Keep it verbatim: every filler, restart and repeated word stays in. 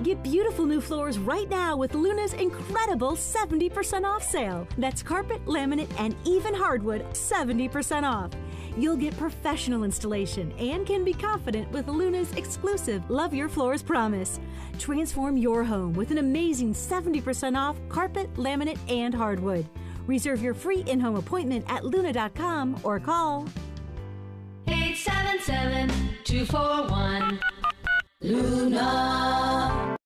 Get beautiful new floors right now with Luna's incredible seventy percent off sale. That's carpet, laminate, and even hardwood, seventy percent off. You'll get professional installation and can be confident with Luna's exclusive Love Your Floors promise. Transform your home with an amazing seventy percent off carpet, laminate, and hardwood. Reserve your free in-home appointment at luna dot com or call eight seven seven, two four one, Luna.